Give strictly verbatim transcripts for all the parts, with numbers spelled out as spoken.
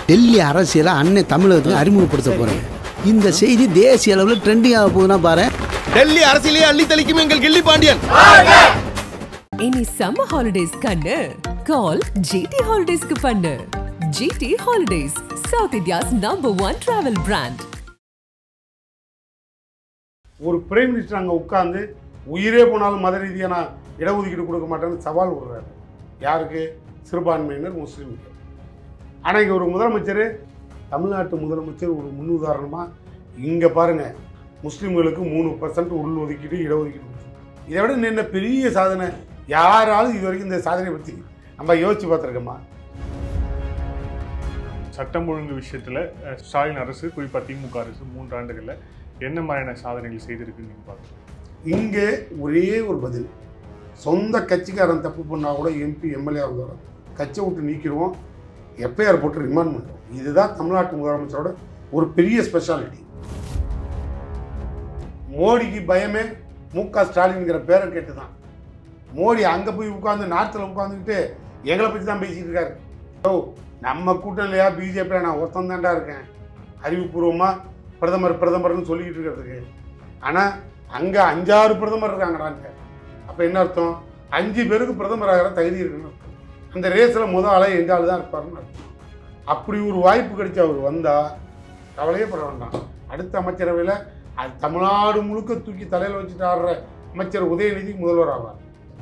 டெல்லி அரசியலை அண்ணன் தமிழகத்துக்கு அறிமுகப்படுத்த போறேன். இந்த செய்தி தேசிய அளவில் ட்ரெண்டிங் ஆக போகுதுன்னா பாரு. டெல்லி அரசியலே அள்ளி தெளிக்கும் எங்கள் கில்லி பாண்டியன். இனி சம்மர் ஹாலிடேஸ் கண்ணு கால் ஜிடி ஹாலிடேஸ்க்கு பண்ணு. GT holidays, south India's number one travel brand. ஒரு பிரைம் மினிஸ்டர் அங்கே உட்கார்ந்து உயிரே போனாலும் மத ரீதியான இடஒதுக்கீடு கொடுக்க மாட்டேன்னு சவால் விடுறாரு. யாருக்கு? சிறுபான்மையினர், முஸ்லீமுக்கு. ஆனால் இங்கே ஒரு முதலமைச்சர், தமிழ்நாட்டு முதலமைச்சர் ஒரு முன்னுதாரணமாக இங்கே பாருங்கள், முஸ்லீம்களுக்கு மூணு பர்சன்ட் உள் ஒதுக்கீடு இடஒதுக்கீடு கொடுத்து, இதை விட என்ன பெரிய சாதனை யாராலும் இது வரைக்கும் இந்த சாதனை பற்றி நம்ம யோசிச்சு பார்த்துருக்கோமா? சட்டம் ஒழுங்கு விஷயத்தில் ஸ்டாலின் அரசு, குறிப்பாக திமுக அரசு மூன்று ஆண்டுகளில் என்ன மாதிரியான சாதனைகள் செய்திருக்குன்னு நீங்கள் பார்க்குறோம்? இங்கே ஒரே ஒரு பதில், சொந்த கட்சிக்காரன் தப்பு பண்ணால் கூட எம்பி எம்எல்ஏ இருந்தாலும் கட்சியை விட்டு நீக்கிடுவோம், எஃப்ஐஆர் போட்டு ரிமாண்ட் பண்ணுறோம். இதுதான் தமிழ்நாட்டு முதலமைச்சரோட ஒரு பெரிய ஸ்பெஷாலிட்டி. மோடிக்கு பயமே மு க ஸ்டாலின்ங்கிற பேரை கேட்டு தான். மோடி அங்கே போய் உட்காந்து நார்த்தில் உட்காந்துக்கிட்டு எங்களை பற்றி தான் பேசிகிட்டு இருக்காரு. ஓ, நம்ம கூட்டணிலையா பிஜேபியில் நான் ஒருத்தன் தாண்டா இருக்கேன் அறிவுபூர்வமாக பிரதமர் பிரதமர்னு சொல்லிக்கிட்டு இருக்கிறதுக்கு. ஆனால் அங்கே அஞ்சாறு பிரதமர் இருக்காங்கடாங்க. அப்போ என்ன அர்த்தம்? அஞ்சு பேருக்கு பிரதமர் ஆகிற தகுதி இருக்குன்னு அர்த்தம். அந்த ரேஸில் முதல் ஆளை எங்கள் ஆள் தான் இருப்பாருன்னு அர்த்தம். அப்படி ஒரு வாய்ப்பு கிடைச்சி அவர் வந்தால் கவலையே பட வேண்டாம். அடுத்த அமைச்சரவையில் அது தமிழ்நாடு முழுக்க தூக்கி தலையில் வச்சுட்டு ஆடுற அமைச்சர் உதயநிதி முதல்வர் ஆவார்.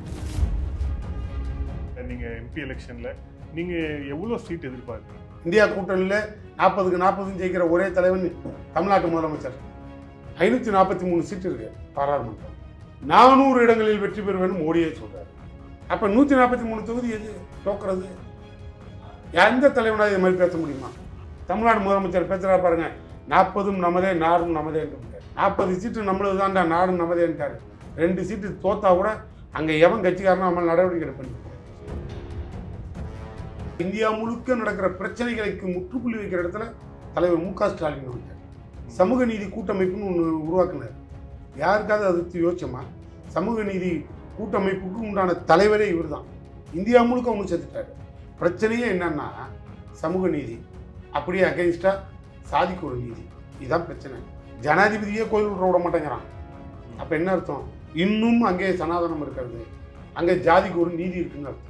நீங்கள் எம்பி எலெக்ஷனில் நீங்கள் எவ்வளோ சீட் எதிர்பார்க்குறீங்க? இந்தியா கூட்டணியில் நாற்பதுக்கு நாற்பதும் ஜெயிக்கிற ஒரே தலைவன் தமிழ்நாட்டு முதலமைச்சர். ஐநூற்றி நாற்பத்தி மூணு சீட்டு இருக்கு பாராளுமன்றம். நானூறு இடங்களில் வெற்றி பெறுவேன்னு மோடியே சொல்கிறார். அப்போ நூற்றி நாற்பத்தி மூணு தொகுதி எது தோக்கிறது? எந்த தலைவனாக இது மாதிரி பேச முடியுமா? தமிழ்நாடு முதலமைச்சர் பேசுகிறா பாருங்க, நாற்பதும் நமதே நாடும் நமதே என்று. நாற்பது சீட்டு நம்மளது தான்டா, நாடும் நமதேன்ட்டார். ரெண்டு சீட்டு தோத்தா கூட அங்கே எவன் கட்சிக்காரனும் நம்ம நடவடிக்கை எடுப்பேன். இந்தியா முழுக்க நடக்கிற பிரச்சனைகளுக்கு முற்றுப்புள்ளி வைக்கிற இடத்துல தலைவர் மு க ஸ்டாலின் வந்தார். சமூக நீதி கூட்டமைப்புன்னு ஒன்று உருவாக்குனார். யாருக்காவது அது யோசிச்சோமா? சமூக நீதி கூட்டமைப்புக்கு உண்டான தலைவரே இவர் தான். இந்தியா முழுக்க ஒன்று சேர்த்துட்டாரு. பிரச்சனையே என்னன்னா சமூக நீதி, அப்படியே அகைன்ஸ்டா சாதிக்கு ஒரு நீதி. இதுதான் பிரச்சனை. ஜனாதிபதியே கோயில் விட விட மாட்டேங்கிறான். அப்போ என்ன அர்த்தம்? இன்னும் அங்கே சனாதனம் இருக்கிறது, அங்கே ஜாதிக்கு ஒரு நீதி இருக்குன்னு அர்த்தம்.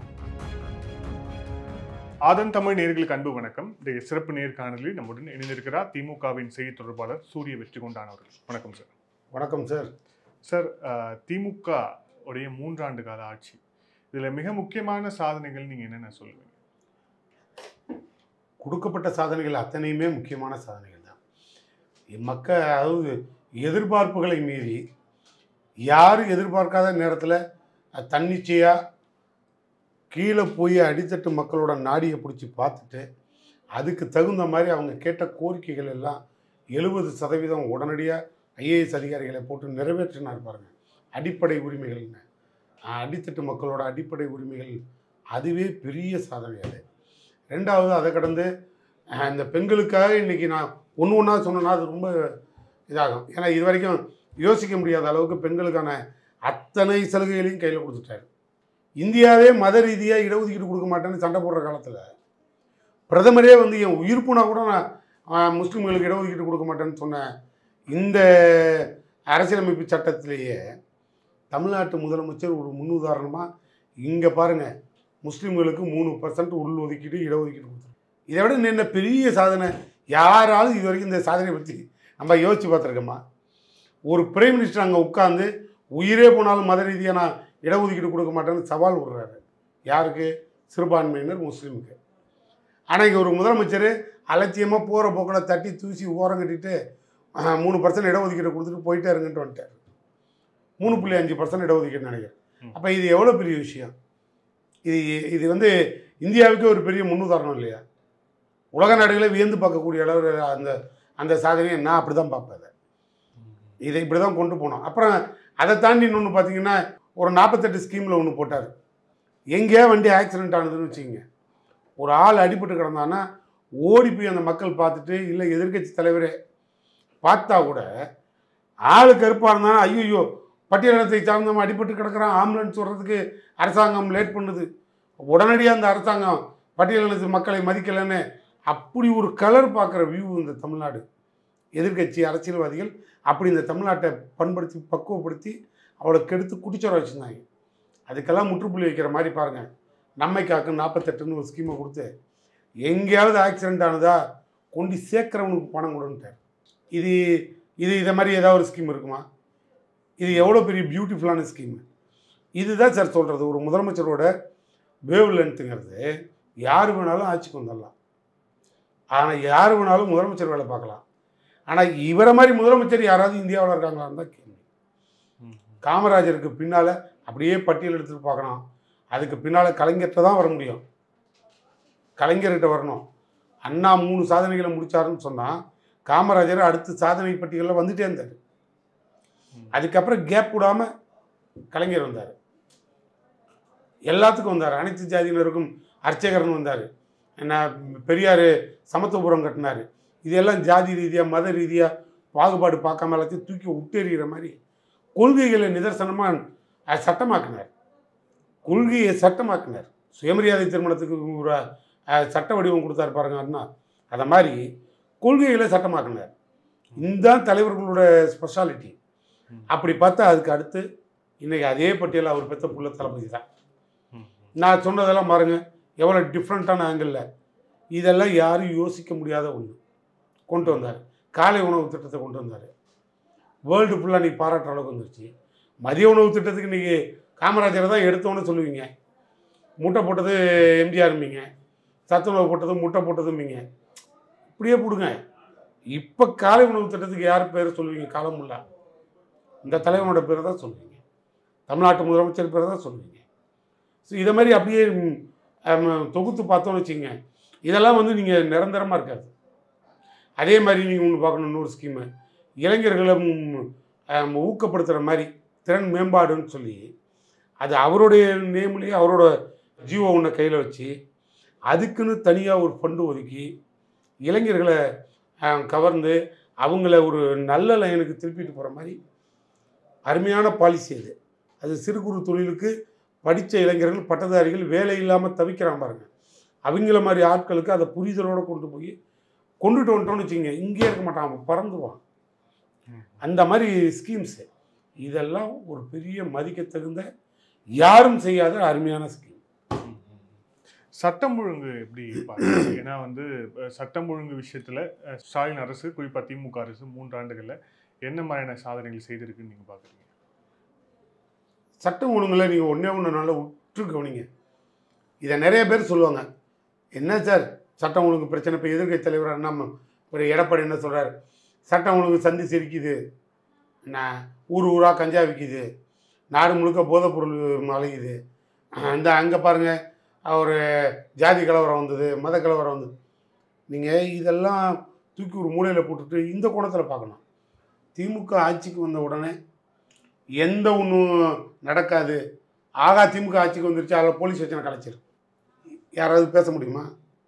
ஆதன் தமிழ் நேயர்களுக்கு அன்பு வணக்கம். இந்த சிறப்பு நேர்காணலில் நம்முடன் இணைந்திருக்கிறார் திமுகவின் செய்தி தொடர்பாளர் சூரிய வெற்றிகொண்டான் அவர்கள். வணக்கம் சார். வணக்கம் சார். சார், திமுக உடைய மூன்றாண்டு கால ஆட்சி, இதில் மிக முக்கியமான சாதனைகள் நீங்கள் என்னென்ன சொல்லுவீங்க? கொடுக்கப்பட்ட சாதனைகள் அத்தனையுமே முக்கியமான சாதனைகள் தான். மக்கள் அதாவது எதிர்பார்ப்புகளை மீறி யாரும் எதிர்பார்க்காத நேரத்தில் தன்னிச்சையாக கீழே போய் அடித்தட்டு மக்களோட நாடியை பிடிச்சி பார்த்துட்டு அதுக்கு தகுந்த மாதிரி அவங்க கேட்ட கோரிக்கைகள் எல்லாம் எழுபது சதவீதம் உடனடியாக ஐஏஎஸ் அதிகாரிகளை போட்டு நிறைவேற்றினார் பாருங்க. அடிப்படை உரிமைகள்னு அடித்தட்டு மக்களோட அடிப்படை உரிமைகள், அதுவே பெரிய சாதனை. அது ரெண்டாவது, அதை கடந்து இந்த பெண்களுக்காக இன்றைக்கி நான் ஒன்று ஒன்றா சொன்னேன்னா அது ரொம்ப இதாகும். ஏன்னா இது வரைக்கும் யோசிக்க முடியாத அளவுக்கு பெண்களுக்கான அத்தனை சலுகைகளையும் கையில் கொடுத்துட்டாரு. இந்தியாவே மத ரீதியாக இடஒதுக்கீடு கொடுக்க மாட்டேன்னு சண்டை போடுற காலத்தில் பிரதமரே வந்து என் உயிர்ப்புனா கூட நான் முஸ்லீம்களுக்கு இடஒதுக்கீடு கொடுக்க மாட்டேன்னு சொன்ன இந்த அரசியலமைப்பு சட்டத்திலேயே தமிழ்நாட்டு முதலமைச்சர் ஒரு முன்னுதாரணமாக இங்கே பாருங்கள், முஸ்லீம்களுக்கு மூணு பர்சன்ட் உள் ஒதுக்கீடு இடஒதுக்கீடு கொடுத்துரு. இதை விட என்ன பெரிய சாதனை யாராலும் இது வரைக்கும் இந்த சாதனை பற்றி நம்ம யோசித்து பார்த்துருக்கோமா? ஒரு பிரைம் மினிஸ்டர் அங்கே உட்காந்து உயிரே போனாலும் மத ரீதியான இடஒதுக்கீடு கொடுக்க மாட்டேன்னு சவால் விடுறாரு. யாருக்கு? சிறுபான்மையினர், முஸ்லீமுக்கு. ஆனால் இங்கே ஒரு முதலமைச்சர் அலட்சியமாக போகிற போக்கில் தட்டி தூசி ஓரம் கட்டிட்டு மூணு பர்சன்ட் இடஒதுக்கீடு கொடுத்துட்டு போயிட்டே இருங்கன்ட்டு வந்துட்டார். மூணு புள்ளி அஞ்சு பர்சன்ட் இடஒதுக்கீடு நினைக்கிறேன். அப்போ இது எவ்வளோ பெரிய விஷயம்? இது இது வந்து இந்தியாவுக்கே ஒரு பெரிய முன்னுதாரணம் இல்லையா? உலக நாடுகளை வியந்து பார்க்கக்கூடிய அளவு அந்த அந்த சாதனையை நான் அப்படி தான் பார்ப்பேன். அதை இதை இப்படி தான் கொண்டு போனோம். அப்புறம் அதை தாண்டி இன்னொன்று பார்த்தீங்கன்னா, ஒரு நாற்பத்தெட்டு ஸ்கீமில் ஒன்று போட்டார். எங்கேயா வண்டி ஆக்சிடென்ட் ஆனதுன்னு வச்சுக்கிங்க, ஒரு ஆள் அடிபட்டு கிடந்தான்னா ஓடி போய் அந்த மக்கள் பார்த்துட்டு, இல்லை எதிர்கட்சி தலைவரே பார்த்தா கூட ஆள் கருப்பாக இருந்தாலும் ஐயோ பட்டியலினத்தை சார்ந்தவன் அடிபட்டு கிடக்கிறான், ஆம்புலன்ஸ் வர்றதுக்கு அரசாங்கம் லேட் பண்ணுது, உடனடியாக அந்த அரசாங்கம் பட்டியலினத்து மக்களை மதிக்கலைன்னு அப்படி ஒரு கலர் பார்க்குற வியூ இந்த தமிழ்நாடு. எதிர்கட்சி அரசியல்வாதிகள் அப்படி இந்த தமிழ்நாட்டை பண்படுத்தி பக்குவப்படுத்தி அவளை கெடுத்து குடிச்சோர வச்சுருந்தாங்க. அதுக்கெல்லாம் முற்றுப்புள்ளி வைக்கிற மாதிரி பாருங்கள். நம்மை காக்கும் நாற்பத்தெட்டுன்னு ஒரு ஸ்கீமை கொடுத்து எங்கேயாவது ஆக்சிடென்ட் ஆனதா கொண்டு சேர்க்குறவனுக்கு பணம் கொடுன்ட்டார். இது இது இதை மாதிரி ஏதாவது ஒரு ஸ்கீம் இருக்குமா? இது எவ்வளோ பெரிய பியூட்டிஃபுல்லான ஸ்கீமு. இதுதான் சார் சொல்கிறது. ஒரு முதலமைச்சரோட வேவ் லென்த்துங்கிறது யார் வேணாலும் ஆட்சிக்கு வந்துடலாம். ஆனால் யார் வேணாலும் முதலமைச்சர் வேலை பார்க்கலாம். ஆனால் இவரை மாதிரி முதலமைச்சர் யாராவது இந்தியாவில் இருக்காங்களான்னு தான் கேள்வி. காமராஜருக்கு பின்னால் அப்படியே பட்டியல் எடுத்துகிட்டு பார்க்கணும். அதுக்கு பின்னால் கலைஞர்கிட்ட தான் வர முடியும். கலைஞர்கிட்ட வரணும். அண்ணா மூணு சாதனைகளை முடித்தாருன்னு சொன்னால் காமராஜர் அடுத்த சாதனை பட்டியலில் வந்துட்டே இருந்தார். அதுக்கப்புறம் கேப் விடாமல் கலைஞர் வந்தார். எல்லாத்துக்கும் வந்தார். அனைத்து ஜாதியினருக்கும் அர்ச்சகர்னு வந்தார். என்ன பெரியார் சமத்துவபுரம் கட்டினார். இதெல்லாம் ஜாதி ரீதியாக மத ரீதியாக பாகுபாடு பார்க்காம எல்லாத்தையும் தூக்கி விட்டெறிகிற மாதிரி கொள்கைகளை நிதர்சனமாக சட்டமாக்கினார். கொள்கையை சட்டமாக்கினார். சுயமரியாதை திருமணத்துக்கு ஒரு சட்ட வடிவம் கொடுத்தாரு பாருங்க அண்ணா. அதை மாதிரி கொள்கைகளை சட்டமாக்கினார். இந்த தலைவர்களோட ஸ்பெஷாலிட்டி. அப்படி பார்த்தா அதுக்கு அடுத்து இன்றைக்கி அதே பட்டியலில் அவர் பெற்ற புள்ள தளபதி தான். நான் சொன்னதெல்லாம் பாருங்க எவ்வளோ டிஃப்ரெண்ட்டான ஆங்கிளில். இதெல்லாம் யாரும் யோசிக்க முடியாத ஒன்று கொண்டு வந்தார். காலை உணவு திட்டத்தை கொண்டு வந்தார். வேர்ல்டு ஃபுல்லாக நீ பாராட்டுற அளவுக்கு வந்துருச்சு. மதிய உணவு திட்டத்துக்கு இன்றைக்கி காமராஜரை தான் எடுத்தோன்னு சொல்லுவீங்க. முட்டை போட்டது எம்ஜிஆர்ம்பிங்க, சத்துணவு போட்டது முட்டை போட்டதும்பிங்க. இப்படியே போடுங்க. இப்போ காலை உணவு திட்டத்துக்கு யார் பேர் சொல்லுவீங்க? காலமுல்லா இந்த தலைவனோட பேரை தான் சொல்லுவீங்க. தமிழ்நாட்டு முதலமைச்சர் பேரை தான் சொல்லுவீங்க. ஸோ இதை மாதிரி அப்படியே தொகுத்து பார்த்தோன்னு வச்சுங்க. இதெல்லாம் வந்து நீங்கள் நிரந்தரமாக இருக்காது. அதே மாதிரி நீங்கள் ஒன்று பார்க்கணும். இன்னொரு ஸ்கீமு இளைஞர்களை ஊக்கப்படுத்துகிற மாதிரி திறன் மேம்பாடுன்னு சொல்லி அது அவருடைய நேம்லேயே அவரோட ஜீவோ ஒன்றை கையில் வச்சு அதுக்குன்னு தனியாக ஒரு ஃபண்டு ஒதுக்கி இளைஞர்களை கவர்ந்து அவங்கள ஒரு நல்ல லைனுக்கு திருப்பிட்டு போகிற மாதிரி அருமையான பாலிசி அது. அது சிறு குறு தொழிலுக்கு படித்த இளைஞர்கள் பட்டதாரிகள் வேலை இல்லாமல் தவிக்கிறான் பாருங்கள். அவங்கள மாதிரி ஆட்களுக்கு அதை புரிதலோடு கொண்டு போய் கொண்டுட்டு வந்துட்டோன்னு வச்சுங்க. இங்கே இருக்க மாட்டான், அவன் பறந்துவான். அந்த மாதிரி ஸ்கீம்ஸு இதெல்லாம் ஒரு பெரிய மதிக்க தகுந்த யாரும் செய்யாத அருமையான ஸ்கீம். சட்டம் ஒழுங்கு எப்படி பார்க்குறீங்க? ஏன்னா வந்து சட்டம் ஒழுங்கு விஷயத்தில் ஸ்டாலின் அரசு குறிப்பாக திமுக அரசு மூன்று ஆண்டுகளில் என்ன மாதிரியான சாதனைகள் செய்திருக்குன்னு நீங்கள் பார்க்குறீங்க? சட்டம் ஒழுங்கில் நீங்கள் ஒன்றே ஒன்று நல்லா உற்று கவனிங்க. இதை நிறைய பேர் சொல்லுவாங்க, என்ன சார் சட்டம் ஒழுங்கு பிரச்சனை. இப்போ எதிர்க்கட்சி தலைவர் நம்ம ஒரு எடப்பாடி என்ன சொல்கிறார், சட்டம் ஒழுங்கு சந்தி சிரிக்குது, என்ன ஊர் ஊராக கஞ்சா விற்கிது, நாடு முழுக்க போதைப்பொருள் அலையுது, இந்த அங்கே பாருங்கள் ஒரு ஜாதி கலவரம் வந்தது, மத கலவரம் வந்தது. நீங்கள் இதெல்லாம் தூக்கி ஒரு மூலையில் போட்டுட்டு இந்த கோணத்தில் பார்க்கணும். திமுக ஆட்சிக்கு வந்த உடனே எந்த ஒன்றும் நடக்காது, ஆகா திமுக ஆட்சிக்கு வந்துருச்சு அதில் போலீஸ் ஸ்டேஷனை கலைச்சிரு, யாராவது பேச முடியுமா?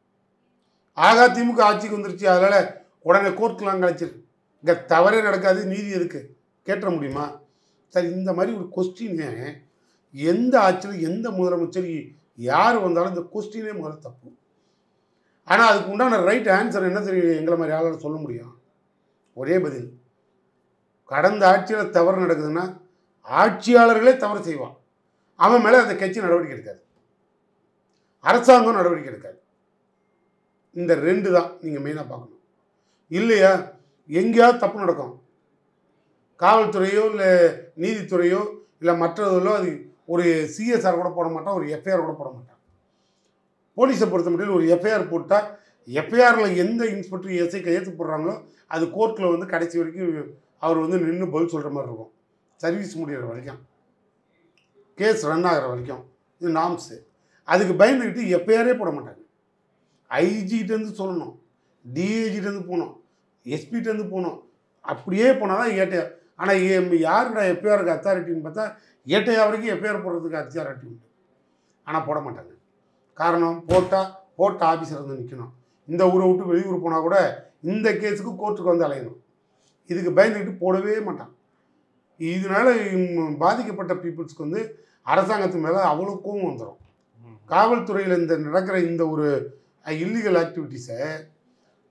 ஆகா திமுக ஆட்சிக்கு வந்துருச்சு அதனால் உடனே கோர்ட்லாம் கலைச்சிரு, இங்கே தவறே நடக்காது, நீதி எதுக்கு கேட்ட முடியுமா? சரி, இந்த மாதிரி ஒரு கொஸ்டினே எந்த ஆட்சியில் எந்த முதலமைச்சர் யார் வந்தாலும் இந்த கொஸ்டினே முதல்ல தப்பு. ஆனால் அதுக்கு உண்டான ரைட் ஆன்சர் என்ன தெரியும் எங்களை மாதிரி ஆளால் சொல்ல முடியும்? ஒரே பதில், கடந்த ஆட்சியில் தவறு நடக்குதுன்னா ஆட்சியாளர்களே தவறு செய்வான், அவன் மேலே அந்த கட்சி நடவடிக்கை எடுக்காது, அரசாங்கம் நடவடிக்கை எடுக்காது. இந்த ரெண்டு தான் நீங்கள் மெயினாக பார்க்கணும். இல்லையா எங்கேயாவது தப்பு நடக்கும், காவல்துறையோ இல்லை நீதித்துறையோ இல்லை மற்றதோ அது ஒரு சிஎஸ்ஆர் கூட போட மாட்டான், ஒரு எஃப்ஐஆர் கூட போட மாட்டான். போலீஸை பொறுத்த மட்டும் ஒரு எஃப்ஐஆர் போட்டால் எஃப்ஐஆரில் எந்த இன்ஸ்பெக்டர் எஸ்ஐ கையெழுத்து போடுறாங்களோ அது கோர்ட்டில் வந்து கடைசி வரைக்கும் அவர் வந்து நின்று பதில் சொல்கிற மாதிரி இருக்கும். சர்வீஸ் முடிகிற வரைக்கும், கேஸ் ரன் ஆகிற வரைக்கும் இது நாம்ஸு. அதுக்கு பயந்துக்கிட்டு எஃப்ஐஆரே போட மாட்டாங்க. ஐஜிகிட்டேருந்து சொல்லணும், டிஏஜிட்டேருந்து போகணும், எஸ்பிகிட்டேருந்து போகணும், அப்படியே போனால் தான் ஏட்டையா. ஆனால் யாருடா எஃப்ஐஆருக்கு அத்தாரிட்டின்னு பார்த்தா ஏட்டையா வரைக்கும் எஃப்ஐஆர் போடுறதுக்கு அத்தாரிட்டி உண்டு, ஆனால் போட மாட்டாங்க. காரணம், போட்டால் போட்ட ஆஃபீஸர் வந்து நிற்கணும். இந்த ஊரை விட்டு வெளியூர் போனால் கூட இந்த கேஸுக்கு கோர்ட்டுக்கு வந்து அலையணும். இதுக்கு பயந்துக்கிட்டு போடவே மாட்டான். இதனால பாதிக்கப்பட்ட பீப்புள்ஸ்க்கு வந்து அரசாங்கத்து மேலே அவ்வளோ கோவம் வந்துடும். காவல்துறையில் இந்த நடக்கிற இந்த ஒரு இல்லீகல் ஆக்டிவிட்டீஸை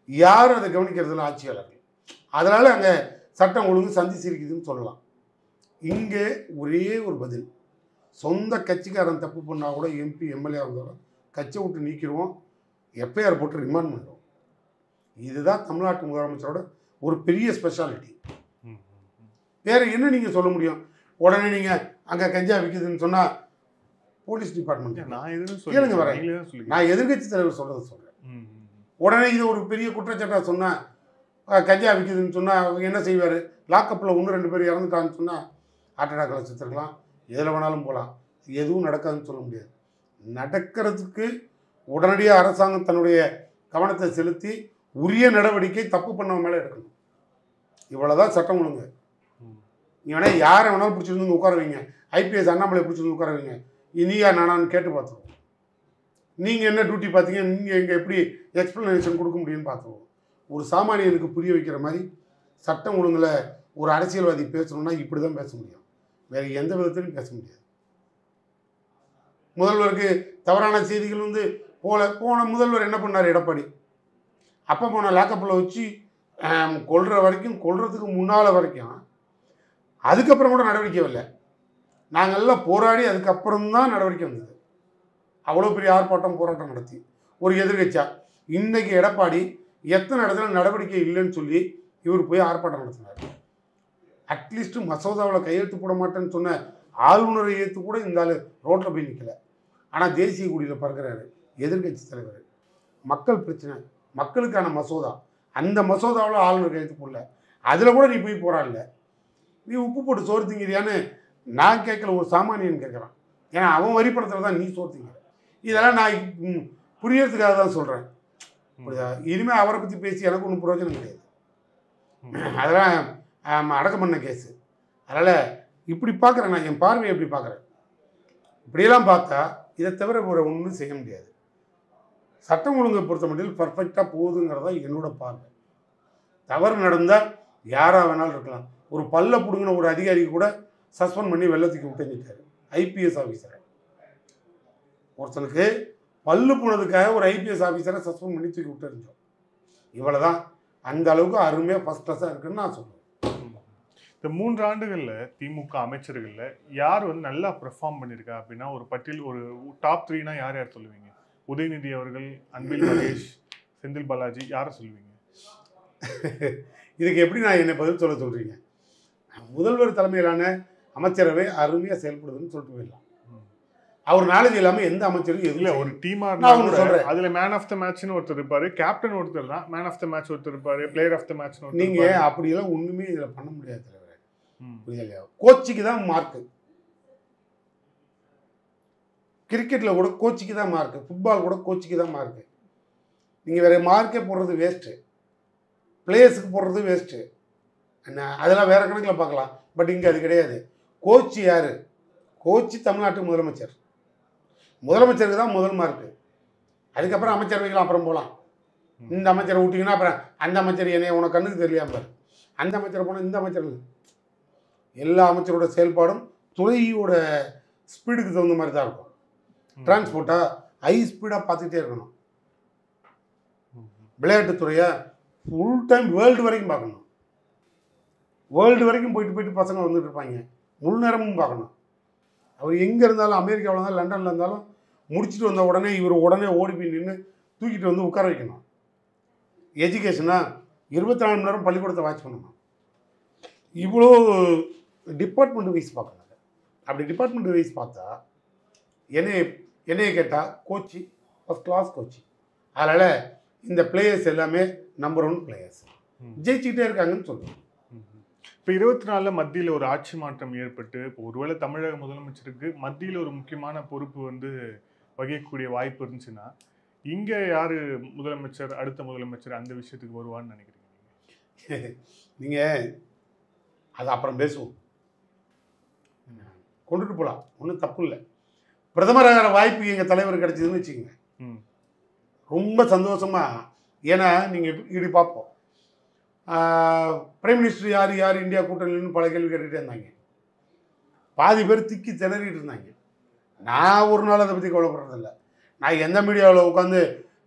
யாரும் அதை கவனிக்கிறதுல ஆட்சியாளர்கள். அதனால் அங்கே சட்டம் ஒழுங்கு சந்தி சிரிக்குதுன்னு சொல்லலாம். இங்கே ஒரே ஒரு பதில், சொந்த கட்சிக்காரன் தப்பு பண்ணால் கூட எம்பி எம்எல்ஏ இருந்தாலும் கட்சியை விட்டு நீக்கிடுவோம், எஃப்ஐஆர் போட்டு ரிமாண்ட் பண்ணுவோம். இதுதான் தமிழ்நாட்டு முதலமைச்சரோட ஒரு பெரிய ஸ்பெஷாலிட்டி. வேறு என்ன நீங்கள் சொல்ல முடியும்? உடனே நீங்கள் அங்கே கஞ்சா விற்குதுன்னு சொன்னால் போலீஸ் டிபார்ட்மெண்ட் கேளுங்க வரேன், நான் எதிர்கட்சி தலைவர் சொல்கிறத சொல்கிறேன். உடனே இது ஒரு பெரிய குற்றச்சாட்டாக சொன்னால் கஞ்சா விற்குதுன்னு சொன்னால் அவங்க என்ன செய்வார்? லாக்கப்பில் ஒன்று ரெண்டு பேர் இறந்துட்டான்னு சொன்னால் ஹார்ட் அட்டாக்கில் செத்துருக்கலாம், எதில் வேணாலும் போகலாம், எதுவும் நடக்காதுன்னு சொல்ல முடியாது. நடக்கிறதுக்கு உடனடியாக அரசாங்கம் தன்னுடைய கவனத்தை செலுத்தி உரிய நடவடிக்கை தப்பு பண்ணவங்க மேலே எடுக்கணும். இவ்வளோதான் சட்டம் ஒழுங்கு. நீ வேணால் யாரை வேணாலும் பிடிச்சிருந்து உட்கார வைங்க, ஐபிஎஸ் அண்ணாமலை பிடிச்சிருந்து உட்கார வைங்க, இனியா நானான்னு கேட்டு பார்த்துருவோம். நீங்கள் என்ன டியூட்டி பார்த்தீங்க, நீங்கள் எங்கே எப்படி எக்ஸ்ப்ளனேஷன் கொடுக்க முடியும்னு பார்த்துருவோம். ஒரு சாமானியனுக்கு புரிய வைக்கிற மாதிரி சட்டம் ஒழுங்கில் ஒரு அரசியல்வாதி பேசணும்னா இப்படி தான் பேச முடியும், வேறு எந்த விதத்திலும் பேச முடியாது. முதல்வருக்கு தவறான செய்திகள் வந்து போல போன முதல்வர் என்ன பண்ணார்? எடப்பாடி அப்போ போன லாக்கப்பில் வச்சு கொல்ற வரைக்கும், கொல்றதுக்கு முன்னால் வரைக்கும், அதுக்கப்புறம் கூட நடவடிக்கை இல்லை. நாங்கள்லாம் போராடி அதுக்கப்புறம்தான் நடவடிக்கை வந்தது. அவ்வளோ பெரிய ஆர்ப்பாட்டம் போராட்டம் நடத்தி ஒரு எதிர்கட்சியா. இன்றைக்கி எடப்பாடி எத்தனை இடத்துல நடவடிக்கை இல்லைன்னு சொல்லி இவர் போய் ஆர்ப்பாட்டம் நடத்தினார். அட்லீஸ்ட் மசோதாவில் கையெழுத்து போட மாட்டேன்னு சொன்ன ஆளுநரை ஏற்று கூட இந்த ஆள் ரோட்டில் போய் நிற்கலை. ஆனால் தேசிய கொடியில் பறக்கிறாரு எதிர்கட்சி தலைவர். மக்கள் பிரச்சனை, மக்களுக்கான மசோதா, அந்த மசோதாவில் ஆளுநர் கையெழுத்து போடல, அதில் கூட நீ போய் போராடல. நீ உப்பு போட்டு சோறு திங்கிறியான்னு நான் கேட்கல, ஒரு சாமானியன் கேட்குறான். ஏன்னா அவன் வரி பணத்தில் தான் நீ சோறு திங்கிற. இதெல்லாம் நான் புரியறதுக்காக தான் சொல்கிறேன். புரியுதா? இனிமேல் அவரை பற்றி பேசி எனக்கு ஒன்றும் பிரயோஜனம் கிடையாது. அதெல்லாம் அடக்கம் பண்ண கேஸு. அதனால் இப்படி பார்க்குறேன், நான் என் பார்வையை எப்படி பார்க்குறேன். இப்படியெல்லாம் பார்த்தா இதை தவிர ஒரு ஒன்றும் செய்ய முடியாது. சட்டம் ஒழுங்கை பொறுத்த மட்டும் பர்ஃபெக்டாக போகுதுங்கிறதா என்னோட பார்வை. தவறு நடந்தால் யாராக வேணாலும் இருக்கலாம். ஒரு பல்ல பிடுங்கின ஒரு அதிகாரிக்கு கூட சஸ்பெண்ட் பண்ணி வெள்ளத்துக்கு விட்டுட்டாரு ஐபிஎஸ் ஆஃபீஸரை. ஒருத்தனுக்கு பல்லு போனதுக்காக ஒரு ஐபிஎஸ் ஆஃபீஸரை சஸ்பெண்ட் பண்ணி தூக்கி விட்டுருந்தோம். இவ்வளோதான். அந்த அளவுக்கு அருமையாக ஃபஸ்ட் கிளாஸாக இருக்குன்னு நான் சொல்லுவேன். இந்த மூன்று ஆண்டுகளில் திமுக அமைச்சர்களில் யார் வந்து நல்லா பெர்ஃபார்ம் பண்ணியிருக்கா அப்படின்னா ஒரு பட்டியல், ஒரு டாப் த்ரீனா யார் யார் சொல்லுவீங்க? உதயநிதி அவர்கள், அன்பில் மகேஷ், செந்தில் பாலாஜி, யாரை சொல்லுவீங்க? இதுக்கு எப்படி நான் என்ன பதில் சொல்ல சொல்கிறீங்க? முதல்வர் தலைமையிலான அமைச்சரவை அருமையாக செயல்படுதுன்னு சொல்லிட்டு போயிடலாம். அவர் நாலேஜ் இல்லாமல் எந்த அமைச்சரும் எதுவும் இல்லை. ஒரு டீமா நான் சொல்கிறேன், அதில் மேன் ஆஃப் த மேட்ச்னு ஒருத்தர் இருப்பார், கேப்டன் ஒருத்தர் தான், மேன் ஆஃப் த மேட்ச் ஒருத்தர் இருப்பார், பிளேயர் ஆஃப் த மேட்ச்னு ஒருத்தர். நீங்கள் அப்படியெல்லாம் ஒன்றுமே இதில் பண்ண முடியாது தலைவர். புரியலையா? கோச்சிக்கு தான் மார்க்கு. கிரிக்கெட்டில் கூட கோச்சிக்கு தான் மார்க்கு, ஃபுட்பால் கூட கோச்சிக்கு தான் மார்க்கு. நீங்கள் வேறு மார்க்கே போடுறது வேஸ்ட்டு, பிளேயர்ஸுக்கு போடுறது வேஸ்ட்டு. என்ன அதெல்லாம் வேறு கணக்கில் பார்க்கலாம். பட் இங்கே அது கிடையாது. கோச்சு யார்? கோச்சு தமிழ்நாட்டு முதலமைச்சர். முதலமைச்சருக்கு தான் முதல் மார்க்கு. அதுக்கப்புறம் அமைச்சரவைகள் அப்புறம் போகலாம். இந்த அமைச்சரை விட்டிங்கன்னா அப்புறம் அந்த அமைச்சர் என்னைய உனக்கு கண்ணுக்கு தெரியலையாம் பாரு, அந்த அமைச்சரை போனால் இந்த அமைச்சர். எல்லா அமைச்சரோட செயல்பாடும் துறையோட ஸ்பீடுக்கு தகுந்த மாதிரி தான் இருக்கும். டிரான்ஸ்போர்ட்டாக ஹை ஸ்பீடாக பார்த்துக்கிட்டே இருக்கணும். விளையாட்டுத்துறையை ஃபுல் டைம் வேர்ல்டு வரைக்கும் பார்க்கணும். வேர்ல்டு வரைக்கும் போயிட்டு போயிட்டு பசங்க வந்துட்டு இருப்பாங்க, முழு நேரமும் பார்க்கணும். அவர் எங்கே இருந்தாலும், அமெரிக்காவில் இருந்தாலும், லண்டனில் இருந்தாலும், முடிச்சுட்டு வந்த உடனே இவர் உடனே ஓடி போய் நின்று தூக்கிட்டு வந்து உட்கார வைக்கணும். எஜுகேஷனாக இருபத்தி நாலு மணி நேரம் பள்ளிக்கூடத்தை வாட்ச் பண்ணணும். இவ்வளோ டிபார்ட்மெண்ட் வைஸ் பார்க்கணும். அப்படி டிபார்ட்மெண்ட் வைஸ் பார்த்தா என்னைய என்னைய கேட்டால் கோச்சி ஃபஸ்ட் கிளாஸ் கோச்சி. அதனால் இந்த பிளேயர்ஸ் எல்லாமே நம்பர் ஒன் பிளேயர்ஸ், ஜெயிச்சுக்கிட்டே இருக்காங்கன்னு சொல்லுவோம். இப்போ இருபத்தி நாலில் மத்தியில் ஒரு ஆட்சி மாற்றம் ஏற்பட்டு இப்போ ஒருவேளை தமிழக முதலமைச்சருக்கு மத்தியில் ஒரு முக்கியமான பொறுப்பு வந்து வகிக்கக்கூடிய வாய்ப்பு இருந்துச்சுன்னா இங்கே யார் முதலமைச்சர், அடுத்த முதலமைச்சர் அந்த விஷயத்துக்கு வருவான்னு நினைக்கிறீங்க? நீங்கள் அது அப்புறம் பேசுவோம், கொண்டுட்டு போகலாம், ஒன்றும் தப்பு இல்லை. பிரதமராகிற வாய்ப்பு எங்கள் தலைவர் கிடைச்சதுன்னு வச்சுக்கோங்க, ரொம்ப சந்தோஷமாக. ஏன்னா நீங்கள் இப்படி பார்ப்போம், பிரைம் மினிஸ்டர் யார் யார் இந்தியா கூட்டணின்னு பல கேள்வி கேட்டுகிட்டே இருந்தாங்க. பாதி பேர் திக்கி திணறிட்டு இருந்தாங்க. நான் ஒரு நாள் அதை பற்றி கவலைப்படுறதில்லை. நான் எந்த மீடியாவில் உட்காந்து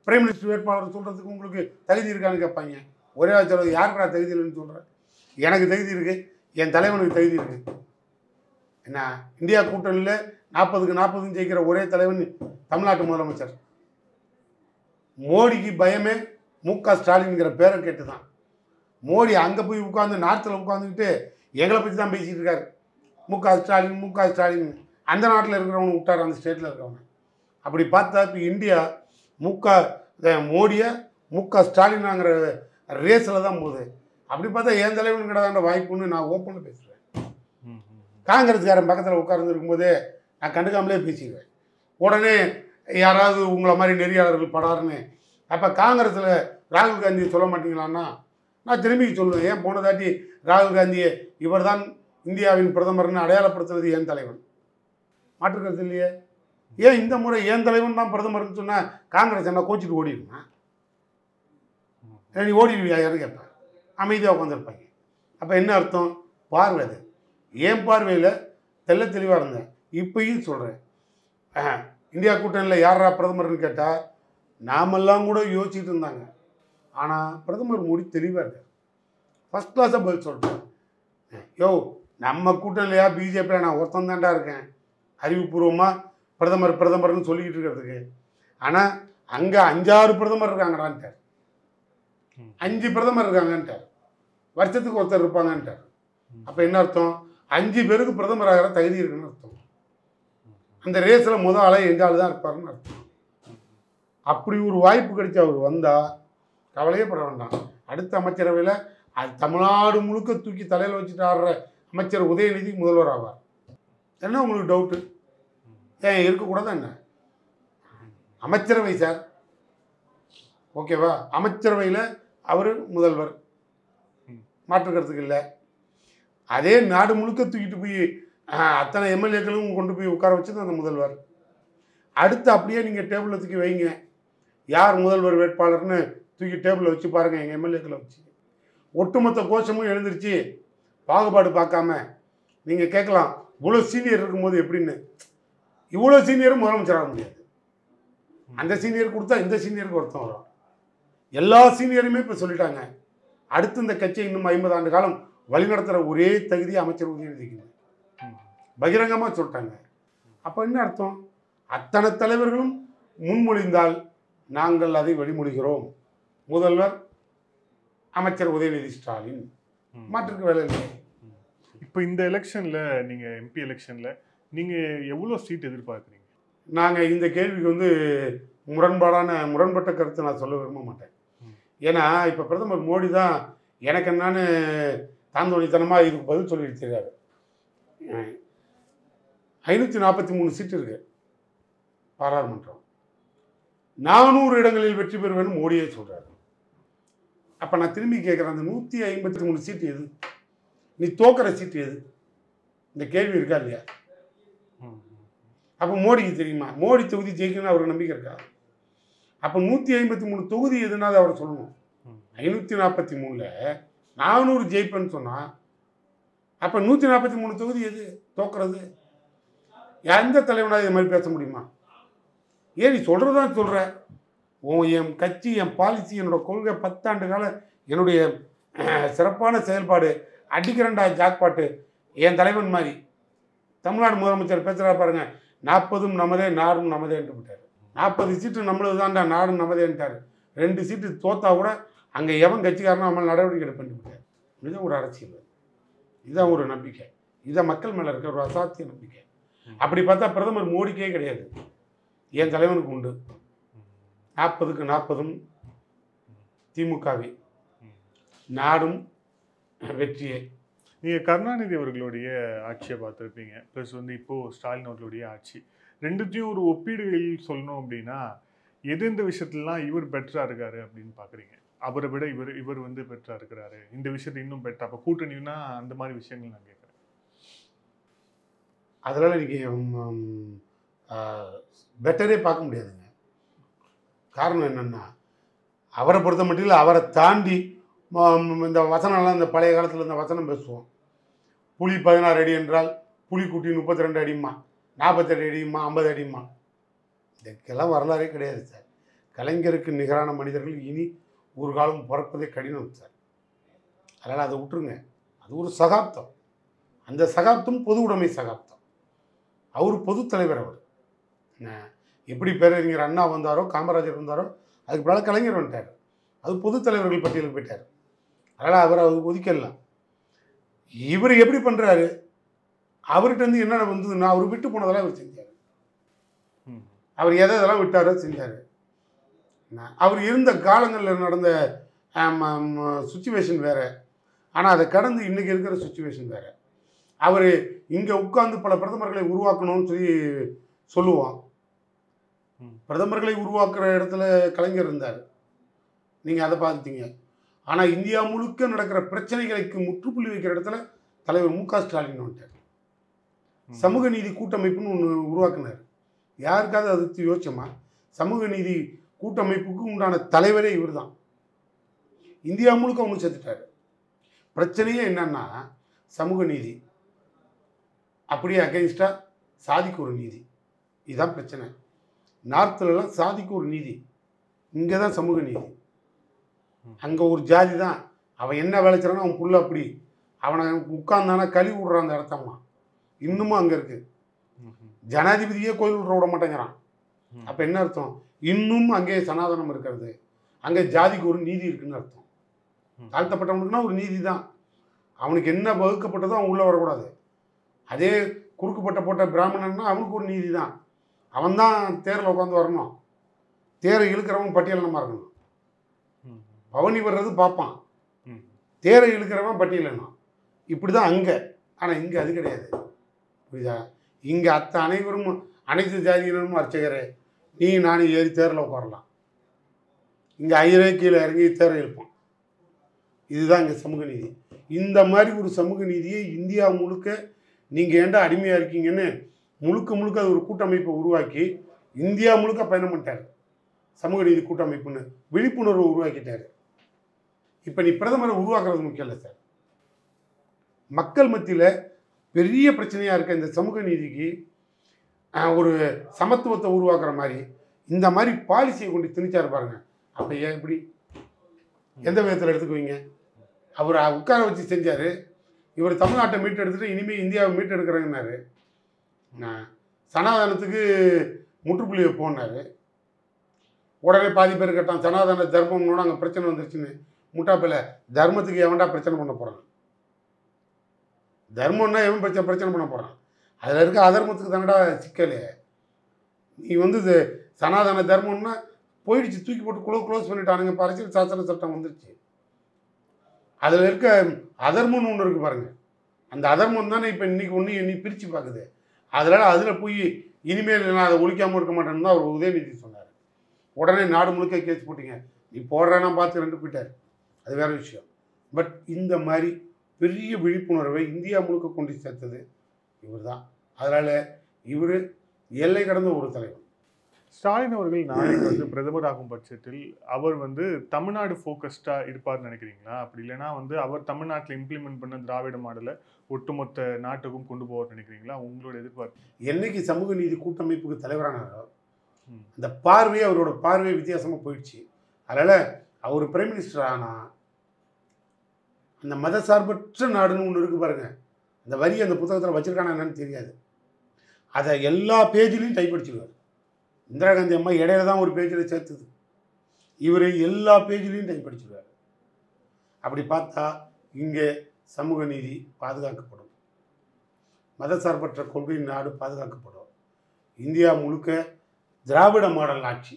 பிரைம் மினிஸ்டர் வேட்பாளர் சொல்கிறதுக்கு உங்களுக்கு தகுதி இருக்கான்னு கேட்பாங்க. ஒரே சொல்ல யாருக்கா தகுதி இல்லைன்னு சொல்கிறேன். எனக்கு தகுதி இருக்குது, என் தலைவனுக்கு தகுதி இருக்குது. என்ன இந்தியா கூட்டணியில் நாற்பதுக்கு நாற்பதும் ஜெயிக்கிற ஒரே தலைவன் தமிழ்நாட்டு முதலமைச்சர். மோடிக்கு பயமே மு க ஸ்டாலின்ங்கிற பேரை கேட்டு தான். மோடி அங்கே போய் உட்காந்து நார்த்தில் உட்காந்துக்கிட்டு எங்களை பற்றி தான் பேசிகிட்டு இருக்காரு. மு க ஸ்டாலின் மு க ஸ்டாலின் அந்த நாட்டில் இருக்கிறவங்க விட்டார், அந்த ஸ்டேட்டில் இருக்கிறவங்க. அப்படி பார்த்தா இப்போ இந்தியா மு க மோடியை மு க ஸ்டாலினாங்கிற ரேஸில் தான் போகுது. அப்படி பார்த்தா என் தலைவன் கிடையாத வாய்ப்புன்னு நான் ஓப்பனில் பேசுவேன். காங்கிரஸ்காரன் பக்கத்தில் உட்கார்ந்து இருக்கும்போதே நான் கண்டுக்காமலே பேசிடுவேன். உடனே யாராவது உங்களை மாதிரி நெறியாளர்கள் படாருன்னு. அப்போ காங்கிரஸில் ராகுல் காந்தியை சொல்ல மாட்டீங்களான்னா நான் திரும்பி சொல்லுவேன். ஏன் போன தாட்டி ராகுல் காந்தியை இவர் தான் இந்தியாவின் பிரதமர்னு அடையாளப்படுத்துறது ஏன் தலைவன்? மாற்றுக்கிறது இல்லையே. ஏன் இந்த முறை ஏன் தலைவன் தான் பிரதமர்னு சொன்னால் காங்கிரஸ் என்ன கோச்சிட்டு ஓடிடுமா? நீ ஓடிடுவியா யாரும் கேட்பேன். அமைதியாக உட்காந்துருப்பாங்க. அப்போ என்ன அர்த்தம்? பார்வை அது. ஏன் பார்வையில் தெல்ல தெளிவாக இருந்தேன். இப்பயும் சொல்கிறேன், இந்தியா கூட்டணியில் யாரா பிரதமர்னு கேட்டால் நாமெல்லாம் கூட யோசிச்சுட்டு இருந்தாங்க. ஆனால் பிரதமர் மோடி தெளிவாக இருக்கார். ஃபஸ்ட் கிளாஸாக பதில் சொல்கிறேன். யோ நம்ம கூட்டணிலையா பிஜேபியில் நான் ஒருத்தன் தாண்டா இருக்கேன் அறிவுபூர்வமாக பிரதமர் பிரதமர்னு சொல்லிக்கிட்டு இருக்கிறதுக்கு. ஆனால் அங்கே அஞ்சாறு பிரதமர் இருக்காங்கடான்ட்டார். அஞ்சு பிரதமர் இருக்காங்கன்ட்டார். வருஷத்துக்கு ஒருத்தர் இருப்பாங்கன்ட்டார். அப்போ என்ன அர்த்தம்? அஞ்சு பேருக்கு பிரதமர் ஆகிற தகுதி இருக்குன்னு அர்த்தம். அந்த ரேஸில் முதல் ஆளை எந்த ஆள் தான் இருப்பாருன்னு அர்த்தம். அப்படி ஒரு வாய்ப்பு கிடைச்சி அவர் வந்தால் கவலையே பட வேண்டாம். அடுத்த அமைச்சரவையில் அது தமிழ்நாடு முழுக்க தூக்கி தலையில் வச்சுட்டு ஆடுற அமைச்சர் உதயநிதி முதல்வர் ஆவார். என்ன உங்களுக்கு டவுட்டு? ஏன் இருக்கக்கூடாது என்ன? அமைச்சரவை சார், ஓகேவா? அமைச்சரவையில் அவர் முதல்வர், மாற்றுக்கிறதுக்கு இல்லை. அதே நாடு முழுக்க தூக்கிட்டு போய் அத்தனை எம்எல்ஏக்களும் கொண்டு போய் உட்கார வச்சது அந்த முதல்வர். அடுத்து அப்படியே நீங்கள் டேபிளில் தூக்கி வைங்க, யார் முதல்வர் வேட்பாளர்னு தூக்கி டேபிளில் வச்சு பாருங்கள். எங்கள் எம்எல்ஏக்களை வச்சு ஒட்டுமொத்த கோஷமும் எழுந்திருச்சு. பாகுபாடு பார்க்காம நீங்கள் கேட்கலாம், இவ்வளோ சீனியர் இருக்கும்போது எப்படின்னு. இவ்வளோ சீனியரும் முதலமைச்சராக முடியாது. அந்த சீனியர் கொடுத்தா இந்த சீனியருக்கு ஒருத்தம் வரும். எல்லா சீனியருமே இப்போ சொல்லிட்டாங்க, அடுத்து இந்த கட்சியை இன்னும் ஐம்பது ஆண்டு காலம் வழிநடத்துகிற ஒரே தகுதி அமைச்சர் உதயநிதிக்கு பகிரங்கமாக சொல்லிட்டாங்க. அப்போ என்ன அர்த்தம்? அத்தனை தலைவர்களும் முன்மொழிந்தால் நாங்கள் அதை வழிமொழிகிறோம். முதல்வர் அமைச்சர் உதயநிதி ஸ்டாலின், மாற்றுக்கு வேலை இல்லை. இப்போ இந்த எலெக்ஷனில் நீங்கள் எம்பி எலெக்ஷனில் நீங்கள் எவ்வளோ சீட் எதிர்பார்க்குறீங்க? நாங்கள் இந்த கேள்விக்கு வந்து முரண்பாடான முரண்பட்ட கருத்தை நான் சொல்ல விரும்ப மாட்டேன். ஏன்னா இப்போ பிரதமர் மோடி தான் எனக்கு என்னன்னு தாந்தோணித்தனமாக இதுக்கு பதில் சொல்லிட்டு இருக்காரு. ஐநூற்றி நாற்பத்தி மூணு சீட்டு இருக்கு பாராளுமன்றம். நானூறு இடங்களில் வெற்றி பெறுவேன்னு மோடியே சொல்கிறாரு. அப்போ நான் திரும்பி கேட்குறேன், அந்த நூற்றி ஐம்பத்தி மூணு சீட்டு எது? நீ தோக்கிற சீட்டு எது? இந்த கேள்வி இருக்கா இல்லையா? அப்போ மோடிக்கு தெரியுமா மோடி தொகுதி ஜெயிக்கணும்னு அவருக்கு நம்பிக்கை இருக்கா? அப்போ நூற்றி ஐம்பத்தி மூணு தொகுதி எதுனாலும் அவர் சொல்லணும். ஐநூற்றி நாற்பத்தி மூணில் நானூறு ஜெயிப்பேன்னு சொன்னால் அப்போ நூற்றி நாற்பத்தி மூணு தொகுதி எது தோக்கிறது? எந்த தலைவனாக இது மாதிரி பேச முடியுமா? ஏன் நீ சொல்கிறதான் சொல்கிற. உன் என் கட்சி, என் பாலிசி, என்னோட கொள்கை, பத்தாண்டு கால என்னுடைய சிறப்பான செயல்பாடு, அடிக்கிறண்டா ஜாக்பாட்டு, என் தலைவன் மாதிரி தமிழ்நாடு முதலமைச்சர் பேசுகிறா பாருங்க, நாற்பதும் நமதே நாடும் நமதேன்ட்டு விட்டார். நாற்பது சீட்டு நம்மளது தான்டா நாடும் நமதேன்ட்டார். ரெண்டு சீட்டு தோத்தா கூட அங்கே எவன் கட்சிக்காரனோ அவன் நடவடிக்கை எடுப்பேன் விட்டார். இதுதான் ஒரு அரசியல், இதுதான் ஒரு நம்பிக்கை, இதான் மக்கள் மேலே இருக்க ஒரு அசாத்திய நம்பிக்கை. அப்படி பார்த்தா பிரதமர் மோடிக்கே கிடையாது, என் தலைவனுக்கு உண்டு. நாற்பதுக்கு நாற்பதும் திமுகவே, நாடும் வெற்றியே. நீங்கள் கருணாநிதி அவர்களுடைய ஆட்சியை பார்த்துருப்பீங்க, ப்ளஸ் வந்து இப்போது ஸ்டாலின் அவர்களுடைய ஆட்சி, ரெண்டுத்தையும் ஒரு ஒப்பீடுகளில் சொல்லணும் அப்படின்னா எது இந்த விஷயத்துலலாம் இவர் பெட்டராக இருக்காரு அப்படின்னு பார்க்குறீங்க? அவரை விட இவர் இவர் வந்து பெட்டராக இருக்கிறாரு, இந்த விஷயத்தை இன்னும் பெட்டராக. அப்போ கூட்டணினா அந்த மாதிரி விஷயங்கள் நான் கேட்குறேன். அதனால் நீங்கள் பெட்டரே பார்க்க முடியாதுங்க. காரணம் என்னென்னா, அவரை பொறுத்த மட்டும் இல்லை, அவரை தாண்டி இந்த வசனம்லாம் இந்த பழைய காலத்தில் இந்த வசனம் பேசுவோம். புலி பதினாறு அடி என்றால் புலிக்குட்டி முப்பத்தி ரெண்டு அடிமா, நாற்பத்தெட்டு அடிமா, ஐம்பது அடிமா. இதுக்கெல்லாம் வரலாறே கிடையாது சார். கலைஞருக்கு நிகரான மனிதர்கள் இனி ஒரு காலம் பிறப்பதே கடினம் சார். அதனால் அதை விட்டுருங்க. அது ஒரு சகாப்தம். அந்த சகாப்தம் பொது உடைமை சகாப்தம். அவர் பொது தலைவர். அவர் எப்படி பேரறிஞர் அண்ணா வந்தாரோ காமராஜர் வந்தாரோ அதுக்கு பிறகு கலைஞர் வந்துட்டார். அது பொது தலைவர்கள் பட்டியலுக்கு போயிட்டார். அதனால் அவர் அவர் ஒதுக்கலாம். இவர் எப்படி பண்ணுறாரு, அவர்கிட்ட இருந்து என்னென்ன வந்ததுன்னா அவர் விட்டு போனதெல்லாம் அவர் செஞ்சார். அவர் எதை இதெல்லாம் விட்டாரோ செஞ்சார். அவர் இருந்த காலங்களில் நடந்த சுச்சுவேஷன் வேறு. ஆனால் அதை கடந்து இன்றைக்கி இருக்கிற சுச்சுவேஷன் வேறு. அவர் இங்கே உட்கார்ந்து பல பிரதமர்களை உருவாக்கணும்னு சொல்லி சொல்லுவோம். பிரதமர்களை உருவாக்குற இடத்துல கலைஞர் இருந்தார். நீங்கள் அதை பார்த்துட்டீங்க. ஆனால் இந்தியா முழுக்க நடக்கிற பிரச்சனைகளுக்கு முற்றுப்புள்ளி வைக்கிற இடத்துல தலைவர் மு க ஸ்டாலின் வந்துட்டார். சமூக நீதி கூட்டமைப்புன்னு ஒன்று உருவாக்குனார். யாருக்காவது அது யோசிச்சோமா? சமூக நீதி கூட்டமைப்புக்கு உண்டான தலைவரே இவர் தான். இந்தியா முழுக்க ஒன்று சேர்த்துட்டார். பிரச்சனையே என்னன்னா சமூக நீதி அப்படியே அகைன்ஸ்டா சாதிக்கு ஒரு நீதி. இதுதான் பிரச்சனை. நார்த்துலலாம் சாதிக்கு ஒரு நீதி, இங்கே தான் சமூக நீதி. அங்கே ஒரு ஜாதி தான், அவன் என்ன விளைச்சானோ அவன் புள்ள அப்படி அவனை உட்கார்ந்தானா கழுவி விடுறான் அந்த இடத்தம்மா. இன்னமும் அங்கே இருக்குது. ஜனாதிபதியே கோயில் விட விட மாட்டேங்கிறான். அப்போ என்ன அர்த்தம்? இன்னும் அங்கே சனாதனம் இருக்கிறது. அங்கே ஜாதிக்கு ஒரு நீதி இருக்குன்னு அர்த்தம். தாழ்த்தப்பட்டவனுக்குன்னா ஒரு நீதி தான். அவனுக்கு என்ன வகுக்கப்பட்டதோ அவன் உள்ளே வரக்கூடாது. அதே குறுக்குப்பட்ட போட்ட பிராமணன்னா அவனுக்கு ஒரு நீதி தான். அவன் தான் தேரில் உட்காந்து வரணும். தேரை இழுக்கிறவன் பட்டியலினமாக இருக்கணும். பவனி வர்றது பார்ப்பான், தேரை இழுக்கிறவன் பட்டியலினம். இப்படி தான் அங்கே. ஆனால் இங்கே அது கிடையாது. புரியுதா? இங்கே அத்த அனைவரும் அனைத்து ஜாதியினரும் அர்ச்சகரே நீ நானும் ஏறி தேரில் உட்காரலாம். இங்கே ஐயரே கீழே இறங்கி தேரை இழுப்பான். இதுதான் இங்கே சமூக நீதி. இந்த மாதிரி ஒரு சமூக நீதியை இந்தியா முழுக்க நீங்கள் ஏண்டா அடிமையாக இருக்கீங்கன்னு முழுக்க முழுக்க அது ஒரு கூட்டமைப்பை உருவாக்கி இந்தியா முழுக்க பயணம் பண்ணிட்டார். சமூக நீதி கூட்டமைப்புன்னு விழிப்புணர்வை உருவாக்கிட்டார். இப்போ நீ பிரதமரை உருவாக்குறது முக்கியம் இல்லை சார். மக்கள் மத்தியில் பெரிய பிரச்சனையாக இருக்க இந்த சமூக நீதிக்கு ஒரு சமத்துவத்தை உருவாக்குற மாதிரி இந்த மாதிரி பாலிசியை கொண்டு திணிச்சாரு பாருங்க. அப்போ ஏன் இப்படி எந்த விதத்தில் எடுத்துக்குவீங்க? அவர் உட்கார வச்சு செஞ்சார். இவர் தமிழ்நாட்டை மீட்டு எடுத்துகிட்டு இனிமேல் இந்தியாவை மீட்டு எடுக்கிறேங்கன்னாரு. சனாதனத்துக்கு முற்றுப்புள்ளி வைப்போன்னாரு. உடனே பாதி பேர் கேட்டான் சனாதன தர்மம்னோட அங்கே பிரச்சனை வந்துருச்சுன்னு. முட்டாப்பில் தர்மத்துக்கு எவன்டா பிரச்சனை பண்ண போகிறான்? தர்மம்னா எவன் பிரச்சனை பிரச்சனை பண்ண போகிறான்? அதில் இருக்க அதர்மத்துக்கு தானடா சிக்கல். நீ வந்து இது சனாதன தர்மம்னா போயிடுச்சு, தூக்கி போட்டு குளோ க்ளோஸ் பண்ணிட்டானுங்க. இப்போ அரசியல் சாசன சட்டம் வந்துருச்சு. அதில் இருக்க அதர்மம்னு ஒன்று இருக்குது பாருங்கள். அந்த அதர்மம் தானே இப்போ இன்றைக்கி ஒன்று இன்னி பிரித்து பார்க்குது. அதனால் அதில் போய் இனிமேல் நான் அதை ஒழிக்காமல் இருக்க மாட்டேன்னு தான் அவர் உதயநிதி சொன்னார். உடனே நாடு முழுக்க கேஸ் போட்டிங்க. நீ போடுறேன்னா பார்த்து ரெண்டு போயிட்டார். அது வேறு விஷயம். பட் இந்த மாதிரி பெரிய விழிப்புணர்வை இந்தியா முழுக்க கொண்டு சேர்த்தது இவர் தான். அதனால் இவர் எல்லை கடந்த ஒரு தலைவர். ஸ்டாலின் அவர்கள் நாளைக்கு வந்து பிரதமர் ஆகும் பட்சத்தில் அவர் வந்து தமிழ்நாடு ஃபோக்கஸ்டாக இருப்பார்னு நினைக்கிறீங்களா? அப்படி இல்லைன்னா வந்து அவர் தமிழ்நாட்டில் இம்ப்ளிமெண்ட் பண்ண திராவிட மாடலை ஒட்டுமொத்த நாட்டுக்கும் கொண்டு போவார்னு நினைக்கிறீங்களா? உங்களோட எதிர்பார்ப்பு என்னைக்கு சமூக நீதி கூட்டமைப்புக்கு தலைவரானாரோ அந்த பார்வையே அவரோட பார்வை வித்தியாசமாக போயிடுச்சு. அதனால் அவர் பிரைம் மினிஸ்டர் ஆனால் அந்த மதசார்பற்ற நாடுன்னு ஒன்று இருக்குது பாருங்கள். அந்த வரி அந்த புத்தகத்தில் வச்சுருக்கானா என்னன்னு தெரியாது. அதை எல்லா பேஜ்லையும் டைப் அடிச்சிருவார். இந்திரா காந்தி அம்மா இடையில தான் ஒரு பேஜில் சேர்த்துது. இவர் எல்லா பேஜ்லையும் டைப் அடிச்சிருவார். அப்படி பார்த்தா இங்கே சமூக நீதி பாதுகாக்கப்படும், மதசார்பற்ற கொள்கை நாடு பாதுகாக்கப்படும். இந்தியா முழுக்க திராவிட மாடல் ஆட்சி,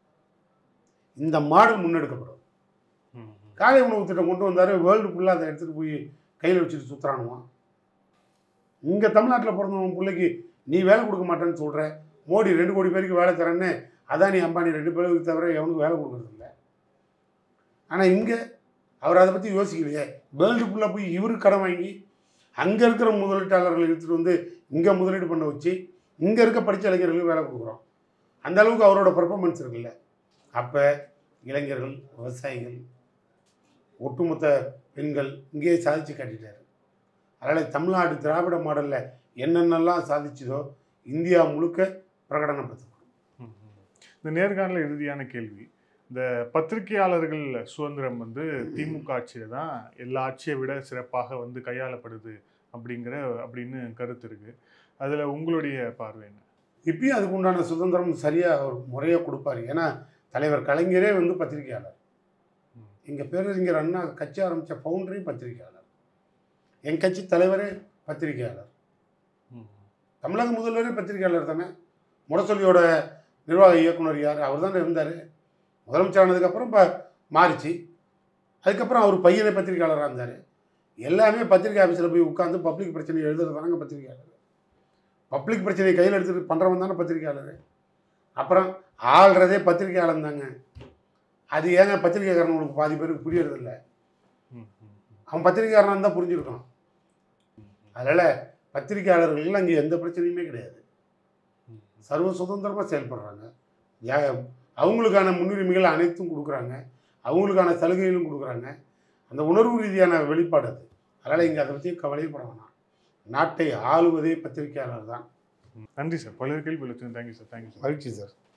இந்த மாடல் முன்னெடுக்கப்படும். காலை உணவு திட்டம் கொண்டு வந்தார். வேர்ல்டு ஃபுல்லாக அதை எடுத்துகிட்டு போய் கையில் வச்சுட்டு சுற்றுறானுவான். இங்கே தமிழ்நாட்டில் பிறந்தவன் பிள்ளைக்கு நீ வேலை கொடுக்க மாட்டேன்னு சொல்கிற. மோடி ரெண்டு கோடி பேருக்கு வேலை தரேன்னு அதானி அம்பானி ரெண்டு பேருக்கு தவிர எவனுக்கு வேலை கொடுக்குறது இல்லை. ஆனால் இங்கே அவர் அதை பற்றி யோசிக்கலையே. வேர்ல்டு ஃபுல்லாக போய் இவருக்கு கடன் வாங்கி அங்கே இருக்கிற முதலீட்டாளர்களை எடுத்துகிட்டு வந்து இங்கே முதலீடு பண்ண வச்சு இங்கே இருக்க படித்த இளைஞர்களுக்கு வேலை கொடுக்குறோம். அந்த அளவுக்கு அவரோட பர்ஃபார்மன்ஸ் இருக்குல்ல. அப்போ இளைஞர்கள், விவசாயிகள், ஒட்டுமொத்த பெண்கள் இங்கேயே சாதித்து காட்டிட்டார். அதனால் தமிழ்நாடு திராவிட மாடலில் என்னென்னலாம் சாதிச்சதோ இந்தியா முழுக்க பிரகடனப்படுத்தப்படும். இந்த நேர்காணல இறுதியான கேள்வி, இந்த பத்திரிகையாளர்கள் சுதந்திரம் வந்து திமுக ஆட்சியில தான் எல்லா ஆட்சியை விட சிறப்பாக வந்து கையாளப்படுது அப்படிங்கிற அப்படின்னு கருத்து இருக்கு. அதுல உங்களுடைய பார்வை என்ன? இப்பயும் அதுக்கு உண்டான சுதந்திரம் சரியாக ஒரு முறையாக கொடுப்பாரு. ஏன்னா தலைவர் கலைஞரே வந்து பத்திரிகையாளர். எங்கள் பேரறிஞர் அண்ணா கட்சி ஆரம்பித்த ஃபவுண்டரே பத்திரிகையாளர். என் கட்சி தலைவரே பத்திரிகையாளர். தமிழக முதல்வரே பத்திரிகையாளர் தானே. முரசொலியோட நிர்வாக இயக்குனர் யார்? அவர் தானே இருந்தார். முதலமைச்சர் ஆனதுக்கப்புறம் இப்போ மாறிச்சு. அதுக்கப்புறம் அவர் பையனே பத்திரிகையாளராக இருந்தார். எல்லாமே பத்திரிகை ஆஃபீஸில் போய் உட்காந்து பப்ளிக் பிரச்சனை எழுதுறது தானங்க பத்திரிகையாளர். பப்ளிக் பிரச்சனையை கையில் எடுத்துகிட்டு பண்ணுறவன் தானே பத்திரிகையாளர். அப்புறம் ஆள்றதே பத்திரிகையாளர் தாங்க. அது ஏங்க பத்திரிகைக்காரனுக்கு பாதி பேருக்கு புரியறதில்ல. அவன் பத்திரிகைக்காரனாக இருந்தால் புரிஞ்சுருக்கான். அதனால் பத்திரிகையாளர்கள் அங்கே எந்த பிரச்சனையுமே கிடையாது. சர்வ சுதந்திரமாக செயல்படுறாங்க. அவங்களுக்கான முன்னுரிமைகள் அனைத்தும் கொடுக்குறாங்க. அவங்களுக்கான சலுகைகளும் கொடுக்குறாங்க. அந்த உணர்வு ரீதியான வெளிப்பாடு அது. அதனால் இங்கே அதை பற்றி கவலைப்பட வேணாம். நாட்டை ஆளுவதே பத்திரிகையாளர் தான். நன்றி சார். பல்வேறு கேள்வி தேங்க்யூ சார். Thank you sir. மகிழ்ச்சி சார்.